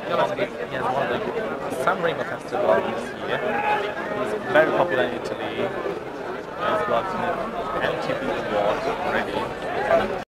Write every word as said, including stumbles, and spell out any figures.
won the, he has won the Sanremo Festival this year. He's very popular in Italy. He has got an M T V award already.